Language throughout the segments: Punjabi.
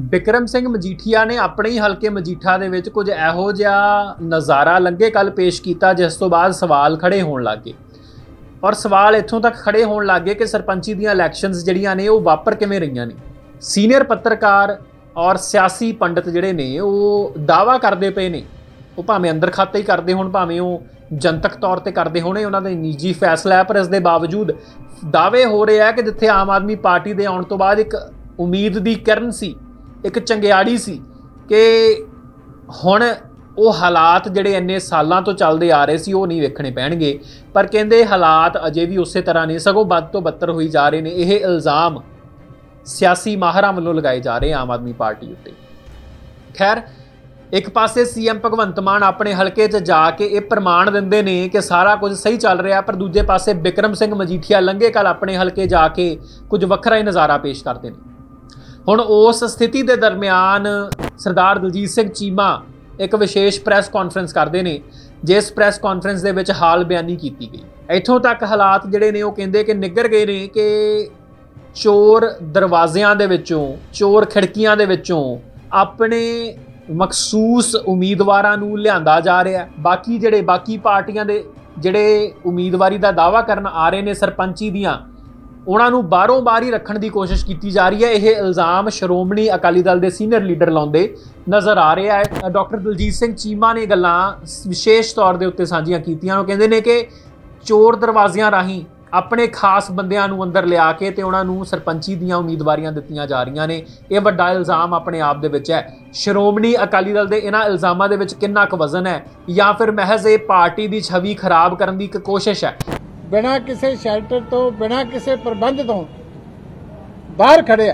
ਬਿਕਰਮ ਸਿੰਘ ਮਜੀਠੀਆ ਨੇ ਆਪਣੇ ਹੀ ਹਲਕੇ ਮਜੀਠਾ ਦੇ ਵਿੱਚ ਕੁਝ ਇਹੋ ਜਿਹਾ ਨਜ਼ਾਰਾ ਲੰਘੇ ਕੱਲ ਪੇਸ਼ ਕੀਤਾ ਜਿਸ ਤੋਂ ਬਾਅਦ ਸਵਾਲ ਖੜੇ ਹੋਣ ਲੱਗ ਗਏ। ਔਰ ਸਵਾਲ ਇੱਥੋਂ ਤੱਕ ਖੜੇ ਹੋਣ ਲੱਗ ਗਏ ਕਿ ਸਰਪੰਚੀ ਦੀਆਂ ਇਲੈਕਸ਼ਨਸ ਜਿਹੜੀਆਂ ਨੇ ਉਹ ਵਾਪਰ ਕਿਵੇਂ ਰਹੀਆਂ ਨੇ। ਸੀਨੀਅਰ ਪੱਤਰਕਾਰ ਔਰ ਸਿਆਸੀ ਪੰਡਤ ਜਿਹੜੇ ਨੇ ਉਹ ਦਾਅਵਾ ਕਰਦੇ ਪਏ ਨੇ, ਉਹ ਭਾਵੇਂ ਅੰਦਰ ਖਾਤੇ ਹੀ ਕਰਦੇ ਹੋਣ, ਭਾਵੇਂ ਉਹ ਜਨਤਕ ਤੌਰ ਤੇ ਕਰਦੇ ਹੋਣੇ, ਉਹਨਾਂ ਦਾ ਨਿੱਜੀ ਫੈਸਲਾ ਹੈ, ਪਰ ਇਸ ਦੇ ਬਾਵਜੂਦ ਦਾਅਵੇ ਹੋ ਰਹੇ ਆ ਕਿ ਜਿੱਥੇ ਆਮ ਆਦਮੀ ਪਾਰਟੀ ਦੇ ਆਉਣ ਤੋਂ ਬਾਅਦ ਇੱਕ ਉਮੀਦ ਦੀ ਕਿਰਨ ਸੀ, ਇੱਕ ਚੰਗਿਆੜੀ ਸੀ ਕਿ ਹੁਣ ਉਹ ਹਾਲਾਤ ਜਿਹੜੇ ਇੰਨੇ ਸਾਲਾਂ ਤੋਂ ਚੱਲਦੇ ਆ ਰਹੇ ਸੀ ਉਹ ਨਹੀਂ ਵੇਖਣੇ ਪੈਣਗੇ। ਪਰ ਕਹਿੰਦੇ ਹਾਲਾਤ ਅਜੇ ਵੀ ਉਸੇ ਤਰ੍ਹਾਂ ਨਹੀਂ, ਸਗੋਂ ਵੱਧ ਤੋਂ ਬੱਤਰ ਹੋਈ ਜਾ ਰਹੇ ਨੇ। ਇਹ ਇਲਜ਼ਾਮ ਸਿਆਸੀ ਮਾਹਰਾਂ ਵੱਲੋਂ ਲਗਾਏ ਜਾ ਰਹੇ ਆਮ ਆਦਮੀ ਪਾਰਟੀ ਉੱਤੇ। ਖੈਰ, ਇੱਕ ਪਾਸੇ ਸੀਐਮ ਭਗਵੰਤ ਮਾਨ ਆਪਣੇ ਹਲਕੇ 'ਚ ਜਾ ਕੇ ਇਹ ਪ੍ਰਮਾਣ ਦਿੰਦੇ ਨੇ ਕਿ ਸਾਰਾ ਕੁਝ ਸਹੀ ਚੱਲ ਰਿਹਾ, ਪਰ ਦੂਜੇ ਪਾਸੇ ਬਿਕਰਮ ਸਿੰਘ ਮਜੀਠੀਆ ਲੰਘੇ ਕੱਲ ਆਪਣੇ ਹਲਕੇ ਜਾ ਕੇ ਕੁਝ ਵੱਖਰਾ ਹੀ ਨਜ਼ਾਰਾ ਪੇਸ਼ ਕਰਦੇ ਨੇ। ਹੁਣ ਉਸ ਸਥਿਤੀ ਦੇ ਦਰਮਿਆਨ ਸਰਦਾਰ ਦਲਜੀਤ ਸਿੰਘ ਚੀਮਾ ਇੱਕ ਵਿਸ਼ੇਸ਼ ਪ੍ਰੈਸ ਕਾਨਫਰੰਸ ਕਰਦੇ ਨੇ, ਜਿਸ ਪ੍ਰੈਸ ਕਾਨਫਰੰਸ ਦੇ ਵਿੱਚ ਹਾਲ ਬਿਆਨੀ ਕੀਤੀ ਗਈ। ਇੱਥੋਂ ਤੱਕ ਹਾਲਾਤ ਜਿਹੜੇ ਨੇ ਉਹ ਕਹਿੰਦੇ ਕਿ ਨਿੱਘਰ ਗਏ ਨੇ ਕਿ ਚੋਰ ਦਰਵਾਜ਼ਿਆਂ ਦੇ ਵਿੱਚੋਂ, ਚੋਰ ਖਿੜਕੀਆਂ ਦੇ ਵਿੱਚੋਂ ਆਪਣੇ ਮਖਸੂਸ ਉਮੀਦਵਾਰਾਂ ਨੂੰ ਲਿਆਂਦਾ ਜਾ ਰਿਹਾ। ਬਾਕੀ ਪਾਰਟੀਆਂ ਦੇ ਜਿਹੜੇ ਉਮੀਦਵਾਰੀ ਦਾ ਦਾਅਵਾ ਕਰਨ ਆ ਰਹੇ ਨੇ ਸਰਪੰਚੀ ਦੀਆਂ, ਉਹਨਾਂ ਨੂੰ ਬਾਹਰੋਂ ਬਾਹਰ ਹੀ ਰੱਖਣ ਦੀ ਕੋਸ਼ਿਸ਼ ਕੀਤੀ ਜਾ ਰਹੀ ਹੈ। ਇਹ ਇਲਜ਼ਾਮ ਸ਼੍ਰੋਮਣੀ ਅਕਾਲੀ ਦਲ ਦੇ ਸੀਨੀਅਰ ਲੀਡਰ ਲਾਉਂਦੇ ਨਜ਼ਰ ਆ ਰਿਹਾ ਹੈ। ਡਾਕਟਰ ਦਲਜੀਤ ਸਿੰਘ ਚੀਮਾ ਨੇ ਗੱਲਾਂ ਵਿਸ਼ੇਸ਼ ਤੌਰ ਦੇ ਉੱਤੇ ਸਾਂਝੀਆਂ ਕੀਤੀਆਂ। ਉਹ ਕਹਿੰਦੇ ਨੇ ਕਿ ਚੋਰ ਦਰਵਾਜ਼ਿਆਂ ਰਾਹੀਂ ਆਪਣੇ ਖਾਸ ਬੰਦਿਆਂ ਨੂੰ ਅੰਦਰ ਲਿਆ ਕੇ ਤੇ ਉਹਨਾਂ ਨੂੰ ਸਰਪੰਚੀ ਦੀਆਂ ਉਮੀਦਵਾਰੀਆਂ ਦਿੱਤੀਆਂ ਜਾ ਰਹੀਆਂ ਨੇ। ਇਹ ਵੱਡਾ ਇਲਜ਼ਾਮ ਆਪਣੇ ਆਪ ਦੇ ਵਿੱਚ ਹੈ। ਸ਼੍ਰੋਮਣੀ ਅਕਾਲੀ ਦਲ ਦੇ ਇਹਨਾਂ ਇਲਜ਼ਾਮਾਂ ਦੇ ਵਿੱਚ ਕਿੰਨਾ ਕੁ ਵਜ਼ਨ ਹੈ, ਜਾਂ ਫਿਰ ਮਹਿਜ਼ ਇਹ ਪਾਰਟੀ ਦੀ ਛਵੀ ਖਰਾਬ ਕਰਨ ਦੀ ਇੱਕ ਕੋਸ਼ਿਸ਼ ਹੈ। बिना किसी शेल्टर तो, बिना किसी प्रबंध तो बाहर खड़े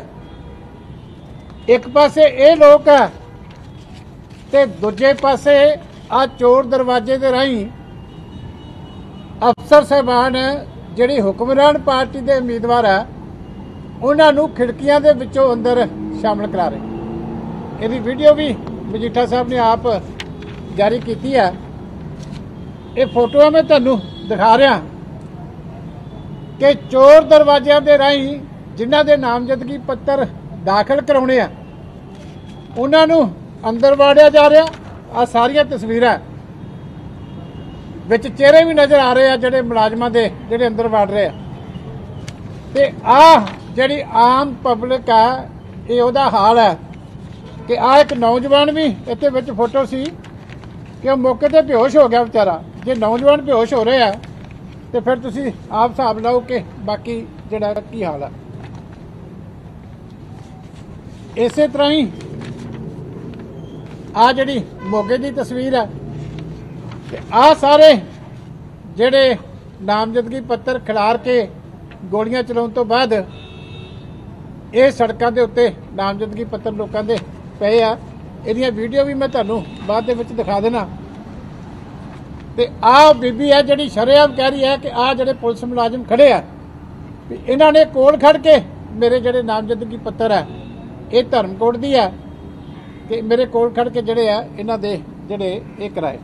आ। एक पासे ये लोग है ते दूजे पासे आ चोर दरवाजे दे राही अफसर साहबान जिहड़ी हुक्मरान पार्टी के उम्मीदवार है उन्होंने खिड़कियां दे विचों अंदर शामिल करा रहे। इसकी वीडियो भी मजीठा साहब ने आप जारी की है। ये फोटो मैं तुहानूं दिखा रहा कि चोर दरवाजियां दे राही जिन्हां दे नामजदगी पत्र दाखिल कराने आ उन्होंने अंदर वाड़िया जा रहा। आ सारिया तस्वीरां विच चेहरे भी नज़र आ रहे हैं जिहड़े मुलाजमां दे जिहड़े अंदर वाड़ रहे हैं। ते आ जिहड़ी आम पब्लिक है ये उहदा हाल है कि आ एक नौजवान भी इत्थे विच फोटो सी कि वो मौके ते बेहोश हो गया बेचारा। जे नौजवान बेहोश हो रहे हैं तो फिर तुसी आप हिसाब लाओ कि बाकी जिहड़ा की हाल है। इस तरह ही आ जिहड़ी मोगे की तस्वीर है ते आ सारे जिहड़े नामजदगी पत्र खिलार के गोलियां चलाउण तो बाद ये सड़कों के उत्ते नामजदगी पत्र लोगों के पे आ। इहदियां वीडियो भी मैं तुहानूं बाद दे विच दिखा देना। ते आ बीबी है जिहड़ी शरेआम कह रही है कि आ जिहड़े पुलिस मुलाजिम खड़े आ इन्हां ने कोल खड़ के मेरे जिहड़े नामजदगी पत्र है ये धर्मकोट दी है कि मेरे कोल खड़ के जिहड़े आ इन्हां दे जिहड़े ये कराए।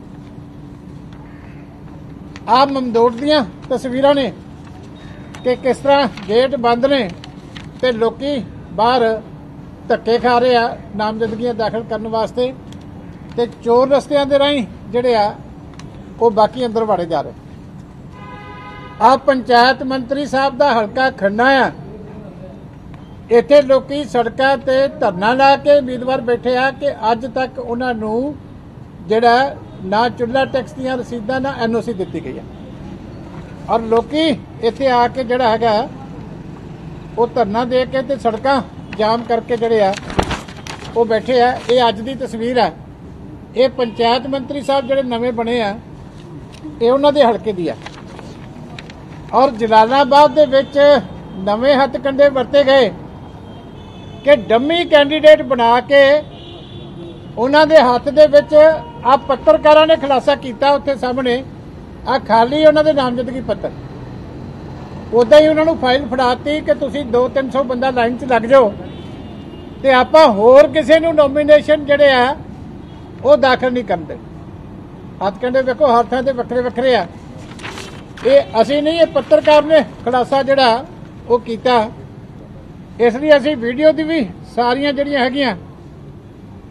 आ ममदोट दीयां तस्वीरां ने कि किस तरह गेट बंद ने ते लोकी बाहर धक्के खा रहे आ नामजदगियां दाखिल करने वास्ते ते चोर रस्तियां दे राहीं जिहड़े आ वो बाकी अंदर वाड़े जा रहे। आ पंचायत मंत्री साहब का हल्का खन्ना है। इत्थे लोकी सड़कों ते धरना ला के उम्मीदवार बैठे आ कि अज तक उन्होंने जिहड़ा ना चुल्हा टैक्स दी रसीदां ना NOC दी गई है। और लोकी इत्थे आके जिहड़ा हैगा वो धरना दे के ते सड़कां जाम करके जिहड़े आ वो बैठे आ। ये अज दी तस्वीर है। ये पंचायत मंत्री साहब जिहड़े नवे बने आ ये उन्हां दे हलके दी है। और जलालाबाद दे विच नवे हथकंडे वरते गए कि डमी कैंडीडेट बना के उन्हां दे हथ दे विच आ पत्रकारां ने खुलासा किया उत्थे सामने आ खाली उन्हां दे नामजदगी पत्र उदा ही उन्होंने फाइल फड़ाती कि तुसीं 200-300 बंदा लाइन च लग जाओ तो आपां होर किसी नूं नोमीनेशन जिहड़े आ वो दाखिल नहीं करते। हथकंडे वेखो हर थां ते वखरे वखरे आ। ये असीं नहीं, ये पत्रकार ने खुलासा जिहड़ा वो कीता। इसलिए असीं वीडियो दी भी सारियां जिहड़ियां हैगियां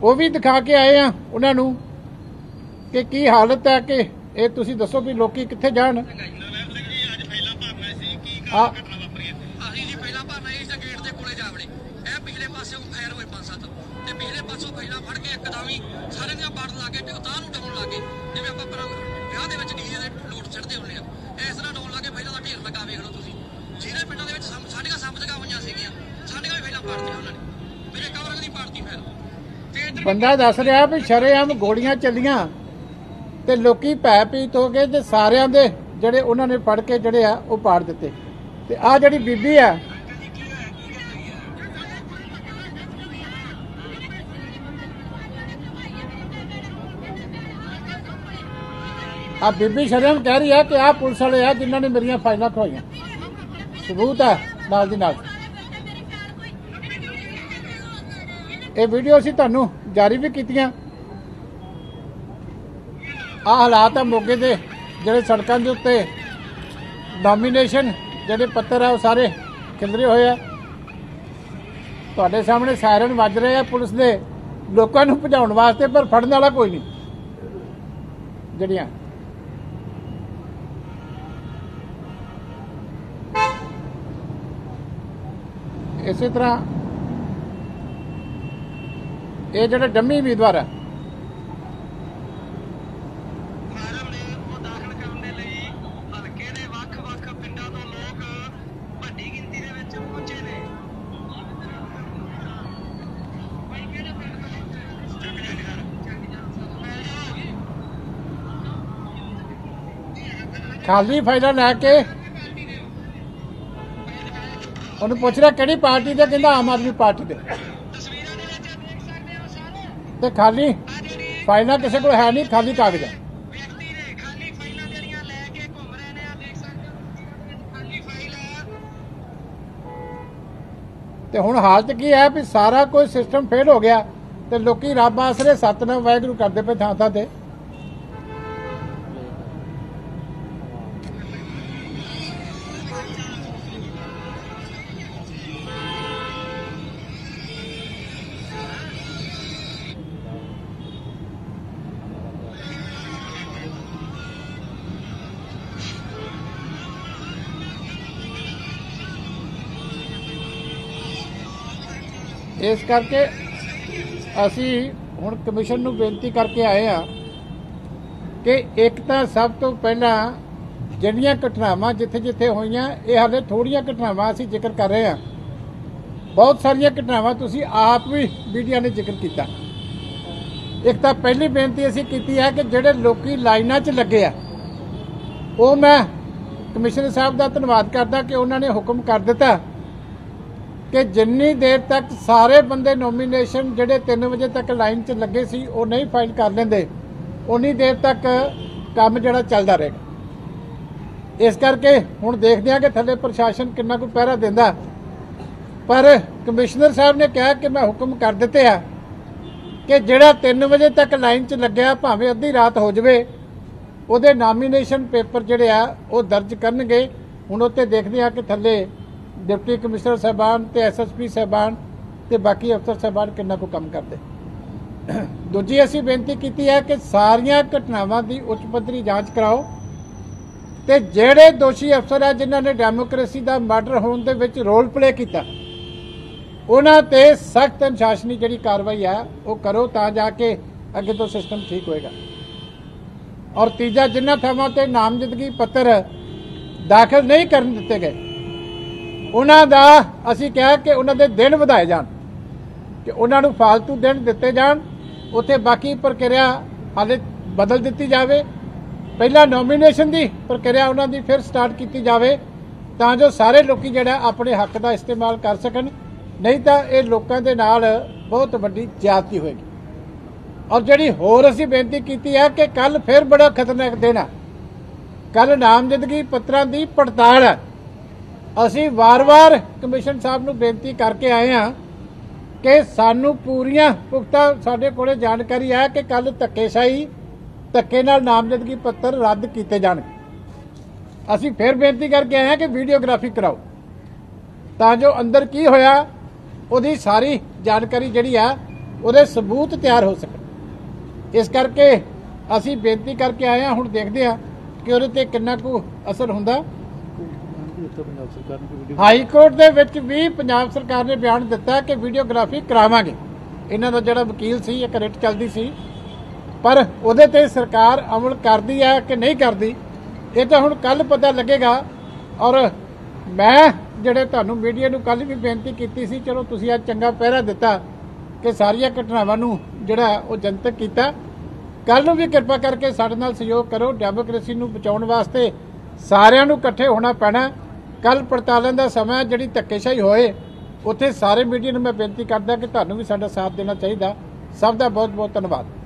ਉਹ ਵੀ ਦਿਖਾ ਕੇ ਆਏ ਆ ਉਹਨਾਂ ਨੂੰ ਕਿ ਕੀ ਹਾਲਤ ਹੈ ਕਿ ਇਹ ਤੁਸੀਂ ਦੱਸੋ ਵੀ ਲੋਕੀ ਕਿੱਥੇ ਜਾਣ। ਅਸੀਂ ਜੀ ਪਹਿਲਾਂ ਭਰਨਾ ਇਸ ਗੇਟ ਦੇ ਕੋਲੇ ਜਾ ਵੜੇ। ਇਹ ਪਿਛਲੇ ਪਾਸੇ ਫਾਇਰ ਹੋਏ 5-7 ਤੇ ਪਿਛਲੇ ਪਾਸੋਂ ਪਹਿਲਾਂ ਫੜ ਕੇ ਇੱਕਦਮ ਹੀ ਸਾਰਿਆਂ ਦੀਆਂ ਬਾੜ ਲਾ ਕੇ ਉਤਾਂ ਨੂੰ ਡਾਉਣ ਲੱਗੇ, ਜਿਵੇਂ ਆਪਾਂ ਵਿਆਹ ਦੇ ਵਿੱਚ ਡੀਜੇ ਦੇ ਲੋਟ ਚੜਦੇ ਹੁੰਦੇ ਆ, ਇਸ ਤਰ੍ਹਾਂ ਡਾਉਣ ਲੱਗੇ। ਪਹਿਲਾਂ ਦਾ ਢੇਰ ਲੱਗਾ ਵੇਖ ਲਓ ਤੁਸੀਂ, ਜਿਹੜੇ ਪਿੰਡਾਂ ਦੇ ਵਿੱਚ ਸਾਡੀਆਂ ਸੱਪ ਜਗ੍ਹਾ ਹੋਈਆਂ ਸੀਗੀਆਂ, ਸਾਡੀਆਂ ਵੀ ਪਹਿਲਾਂ ਪਾੜਤੀਆਂ ਉਹਨਾਂ ਨੇ, ਮੇਰੇ ਕਵਰ ਦੀ ਪਾੜਤੀ ਫਿਰ। ਬੰਦਾ ਦੱਸ ਰਿਹਾ ਵੀ ਸ਼ਰੇਆਮ ਗੋਲੀਆਂ ਚੱਲੀਆਂ ਤੇ ਲੋਕੀ ਭੈ ਪੀਤ ਹੋ ਗਏ ਤੇ ਸਾਰਿਆਂ ਦੇ ਜਿਹੜੇ ਉਹਨਾਂ ਨੇ ਫੜ ਕੇ ਜਿਹੜੇ ਆ ਉਹ ਪਾੜ ਦਿੱਤੇ। ਤੇ ਆ ਜਿਹੜੀ ਬੀਬੀ ਆ ਆ ਬੀਬੀ ਸ਼ਰੇਆਮ ਕਹਿ ਰਹੀ ਹੈ ਕਿ ਆ ਪੁਲਿਸ ਵਾਲੇ ਆ ਜਿਨ੍ਹਾਂ ਨੇ ਮੇਰੀਆਂ ਫਾਈਲਾਂ ਖੋਈਆਂ। ਸਬੂਤ ਹੈ ਨਾਲ ਦੀ ਨਾਲ। ਇਹ ਵੀਡੀਓ ਅਸੀਂ ਤੁਹਾਨੂੰ ਜਾਰੀ ਵੀ ਕੀਤੀਆਂ। ਆ ਹਾਲਾਤ ਆ ਮੋਗੇ ਦੇ, ਜਿਹੜੇ ਸੜਕਾਂ ਦੇ ਉੱਤੇ ਨੋਮੀਨੇਸ਼ਨ ਜਿਹੜੇ ਪੱਤਰ ਆ ਉਹ ਸਾਰੇ ਖਿਲਰੇ ਹੋਏ ਆ। ਤੁਹਾਡੇ ਸਾਹਮਣੇ ਸਾਇਰਨ ਵੱਜ ਰਹੇ ਆ ਪੁਲਿਸ ਦੇ ਲੋਕਾਂ ਨੂੰ ਭਜਾਉਣ ਵਾਸਤੇ, ਪਰ ਫੜਨ ਵਾਲਾ ਕੋਈ ਨਹੀਂ। ਜਿਹੜੀਆਂ ਇਸੇ ਤਰ੍ਹਾਂ ਇਹ ਜਿਹੜੇ ਡੰਮੀ ਉਮੀਦਵਾਰ ਆ ਖਾਲੀ ਫਾਈਲਾਂ ਲੈ ਕੇ ਉਹਨੂੰ ਪੁੱਛ ਰਿਹਾ ਕਿਹੜੀ ਪਾਰਟੀ ਦੇ, ਕਹਿੰਦਾ ਆਮ ਆਦਮੀ ਪਾਰਟੀ ਦੇ। ਤੇ ਖਾਲੀ ਫਾਈਲਾਂ ਕਿਸੇ ਕੋਲ ਹੈ ਨਹੀਂ, ਖਾਲੀ ਕਾਗਜ਼ ਹੈ। ਤੇ ਹੁਣ ਹਾਲਤ ਕੀ ਹੈ ਵੀ ਸਾਰਾ ਕੋਈ ਸਿਸਟਮ ਫੇਲ ਹੋ ਗਿਆ ਤੇ ਲੋਕੀ ਰੱਬ ਆਸਰੇ ਸਤਨਾਮ ਵਾਹਿਗੁਰੂ ਕਰਦੇ ਪਏ ਥਾਂ ਥਾਂ ਤੇ। ਇਸ ਕਰਕੇ ਅਸੀਂ ਹੁਣ ਕਮਿਸ਼ਨ ਨੂੰ ਬੇਨਤੀ ਕਰਕੇ ਆਏ ਹਾਂ ਕਿ ਇੱਕ ਤਾਂ ਸਭ ਤੋਂ ਪਹਿਲਾਂ ਜਿਹੜੀਆਂ ਘਟਨਾਵਾਂ ਜਿੱਥੇ ਜਿੱਥੇ ਹੋਈਆਂ, ਇਹ ਹਾਲੇ ਥੋੜ੍ਹੀਆਂ ਘਟਨਾਵਾਂ ਅਸੀਂ ਜ਼ਿਕਰ ਕਰ ਰਹੇ ਹਾਂ। ਬਹੁਤ ਸਾਰੀਆਂ ਘਟਨਾਵਾਂ ਤੁਸੀਂ ਆਪ ਵੀ ਮੀਡੀਆ ਨੇ ਜ਼ਿਕਰ ਕੀਤਾ। ਇੱਕ ਤਾਂ ਪਹਿਲੀ ਬੇਨਤੀ ਅਸੀਂ ਕੀਤੀ ਹੈ ਕਿ ਜਿਹੜੇ ਲੋਕੀ ਲਾਈਨਾਂ 'ਚ ਲੱਗੇ ਆ, ਉਹ ਮੈਂ ਕਮਿਸ਼ਨਰ ਸਾਹਿਬ ਦਾ ਧੰਨਵਾਦ ਕਰਦਾ ਕਿ ਉਹਨਾਂ ਨੇ ਹੁਕਮ ਕਰ ਦਿੱਤਾ ਕਿ ਜਿੰਨੀ ਦੇਰ ਤੱਕ ਸਾਰੇ ਬੰਦੇ ਨੋਮੀਨੇਸ਼ਨ ਜਿਹੜੇ 3 ਵਜੇ ਤੱਕ ਲਾਈਨ 'ਚ ਲੱਗੇ ਸੀ ਉਹ ਨਹੀਂ ਫਾਈਲ ਕਰ ਲੈਂਦੇ, ਉਨੀ ਦੇਰ ਤੱਕ ਕੰਮ ਜਿਹੜਾ ਚੱਲਦਾ ਰਹੇਗਾ। ਇਸ ਕਰਕੇ ਹੁਣ ਦੇਖਦੇ ਹਾਂ ਕਿ ਥੱਲੇ ਪ੍ਰਸ਼ਾਸਨ ਕਿੰਨਾ ਕੁ ਪਹਿਰਾ ਦਿੰਦਾ। ਪਰ ਕਮਿਸ਼ਨਰ ਸਾਹਿਬ ਨੇ ਕਿਹਾ ਕਿ ਮੈਂ ਹੁਕਮ ਕਰ ਦਿੱਤੇ ਆ ਕਿ ਜਿਹੜਾ 3 ਵਜੇ ਤੱਕ ਲਾਈਨ 'ਚ ਲੱਗਿਆ, ਭਾਵੇਂ ਅੱਧੀ ਰਾਤ ਹੋ ਜਾਵੇ, ਉਹਦੇ ਨਾਮੀਨੇਸ਼ਨ ਪੇਪਰ ਜਿਹੜੇ ਆ ਉਹ ਦਰਜ ਕਰਨਗੇ। ਹੁਣ ਉੱਤੇ ਦੇਖਦੇ ਹਾਂ ਕਿ ਥੱਲੇ ਡਿਪਟੀ ਕਮਿਸ਼ਨਰ ਸਾਹਿਬਾਨ ਤੇ ਐਸਐਸਪੀ ਸਾਹਿਬਾਨ ਤੇ ਬਾਕੀ ਅਫਸਰ ਸਾਹਿਬਾਨ ਕਿੰਨਾ ਕੁ ਕੰਮ ਕਰਦੇ। ਦੂਜੀ ਅਸੀਂ ਬੇਨਤੀ ਕੀਤੀ ਹੈ ਕਿ ਸਾਰੀਆਂ ਘਟਨਾਵਾਂ ਦੀ ਉੱਚ ਪੱਧਰੀ ਜਾਂਚ ਕਰਾਓ ਤੇ ਜਿਹੜੇ ਦੋਸ਼ੀ ਅਫਸਰ ਆ ਜਿਨ੍ਹਾਂ ਨੇ ਡੈਮੋਕ੍ਰੇਸੀ ਦਾ ਮਰਡਰ ਹੋਣ ਦੇ ਵਿੱਚ ਰੋਲ ਪਲੇ ਕੀਤਾ, ਉਹਨਾਂ ਤੇ ਸਖਤ ਅਨੁਸ਼ਾਸਨੀ ਜਿਹੜੀ ਕਾਰਵਾਈ ਆ ਉਹ ਕਰੋ, ਤਾਂ ਜਾ ਕੇ ਅੱਗੇ ਤੋਂ ਸਿਸਟਮ ਠੀਕ ਹੋਏਗਾ। ਔਰ ਤੀਜਾ, ਜਿਨ੍ਹਾਂ ਥਾਵਾਂ ਤੇ ਨਾਮਜ਼ਦਗੀ ਪੱਤਰ ਦਾਖਲ ਨਹੀਂ ਕਰਨ ਦਿੱਤੇ ਗਏ, ਉਹਨਾਂ ਦਾ ਅਸੀਂ ਕਿਹਾ ਕਿ ਉਹਨਾਂ ਦੇ ਦਿਨ ਵਧਾਏ ਜਾਣ, ਕਿ ਉਹਨਾਂ ਨੂੰ ਫਾਲਤੂ ਦਿਨ ਦਿੱਤੇ ਜਾਣ। ਉੱਥੇ ਬਾਕੀ ਪ੍ਰਕਿਰਿਆ ਹਾਲੇ ਬਦਲ ਦਿੱਤੀ ਜਾਵੇ। ਪਹਿਲਾਂ ਨੋਮੀਨੇਸ਼ਨ ਦੀ ਪ੍ਰਕਿਰਿਆ ਉਹਨਾਂ ਦੀ ਫਿਰ ਸਟਾਰਟ ਕੀਤੀ ਜਾਵੇ, ਤਾਂ ਜੋ ਸਾਰੇ ਲੋਕੀ ਜਿਹੜਾ ਆਪਣੇ ਹੱਕ ਦਾ ਇਸਤੇਮਾਲ ਕਰ ਸਕਣ। ਨਹੀਂ ਤਾਂ ਇਹ ਲੋਕਾਂ ਦੇ ਨਾਲ ਬਹੁਤ ਵੱਡੀ ਜ਼ਿਆਦਤੀ ਹੋਏਗੀ। ਔਰ ਜਿਹੜੀ ਹੋਰ ਅਸੀਂ ਬੇਨਤੀ ਕੀਤੀ ਹੈ ਕਿ ਕੱਲ ਫਿਰ ਬੜਾ ਖਤਰਨਾਕ ਦਿਨ ਹੈ, ਕੱਲ ਨਾਮਜ਼ਦਗੀ ਪੱਤਰਾਂ ਦੀ ਪੜਤਾਲ ਹੈ। ਅਸੀਂ ਵਾਰ-ਵਾਰ ਕਮਿਸ਼ਨ ਸਾਹਿਬ ਨੂੰ ਬੇਨਤੀ ਕਰਕੇ ਆਏ ਹਾਂ ਕਿ ਸਾਨੂੰ ਪੂਰੀਆਂ ਪੁਖਤਾ ਸਾਡੇ ਕੋਲੇ ਜਾਣਕਾਰੀ ਹੈ ਕਿ ਕੱਲ ਧੱਕੇ ਨਾਲ ਨਾਮਜ਼ਦਗੀ ਪੱਤਰ ਰੱਦ ਕੀਤੇ ਜਾਣਗੇ। ਅਸੀਂ ਫਿਰ ਬੇਨਤੀ ਕਰਕੇ ਆਏ ਹਾਂ ਕਿ ਵੀਡੀਓਗ੍ਰਾਫੀ ਕਰਾਓ, ਤਾਂ ਜੋ ਅੰਦਰ ਕੀ ਹੋਇਆ ਉਹਦੀ ਸਾਰੀ ਜਾਣਕਾਰੀ ਜਿਹੜੀ ਆ ਉਹਦੇ ਸਬੂਤ ਤਿਆਰ ਹੋ ਸਕਣ। ਇਸ ਕਰਕੇ ਅਸੀਂ ਬੇਨਤੀ ਕਰਕੇ ਆਏ ਹਾਂ, ਹੁਣ ਦੇਖਦੇ ਹਾਂ ਕਿ ਉਹਦੇ ਤੇ ਕਿੰਨਾ ਕੁ ਅਸਰ ਹੁੰਦਾ। ਹਾਈ ਕੋਰਟ ਦੇ ਵਿੱਚ ਵੀ ਪੰਜਾਬ ਸਰਕਾਰ ਨੇ ਬਿਆਨ ਦਿੱਤਾ ਕਿ ਵੀਡੀਓਗ੍ਰਾਫੀ ਕਰਾਵਾਂਗੇ। ਇਹਨਾਂ ਦਾ ਜਿਹੜਾ ਵਕੀਲ ਸੀ, ਇੱਕ ਰਿਟ ਚੱਲਦੀ ਸੀ, ਪਰ ਉਹਦੇ ਤੇ ਸਰਕਾਰ ਅਮਲ ਕਰਦੀ ਹੈ ਕਿ ਨਹੀਂ ਕਰਦੀ ਇਹ ਤਾਂ ਹੁਣ ਕੱਲ ਪਤਾ ਲੱਗੇਗਾ। ਔਰ ਮੈਂ ਜਿਹੜੇ ਤੁਹਾਨੂੰ ਮੀਡੀਆ ਨੂੰ ਕੱਲ ਵੀ ਬੇਨਤੀ ਕੀਤੀ ਸੀ, ਚਲੋ ਤੁਸੀਂ ਅੱਜ ਚੰਗਾ ਪਹਿਰਾ ਦਿੱਤਾ ਕਿ ਸਾਰੀਆਂ ਘਟਨਾਵਾਂ ਨੂੰ ਜਿਹੜਾ ਉਹ ਜਨਤਕ ਕੀਤਾ। ਕੱਲ ਨੂੰ ਵੀ ਕਿਰਪਾ ਕਰਕੇ ਸਾਡੇ ਨਾਲ ਸਹਿਯੋਗ ਕਰੋ। ਡੈਮੋਕ੍ਰੇਸੀ ਨੂੰ ਬਚਾਉਣ ਵਾਸਤੇ ਸਾਰਿਆਂ ਨੂੰ ਇਕੱਠੇ ਹੋਣਾ ਪੈਣਾ। ਕੱਲ ਪੜਤਾਲਾਂ ਦਾ ਸਮਾਂ ਜਿਹੜੀ ਧੱਕੇਸ਼ਾਹੀ ਹੋਏ ਉੱਥੇ ਸਾਰੇ ਮੀਡੀਆ ਨੂੰ ਮੈਂ ਬੇਨਤੀ ਕਰਦਾ ਕਿ ਤੁਹਾਨੂੰ ਵੀ ਸਾਡਾ ਸਾਥ ਦੇਣਾ ਚਾਹੀਦਾ। ਸਭ ਦਾ ਬਹੁਤ ਬਹੁਤ ਧੰਨਵਾਦ।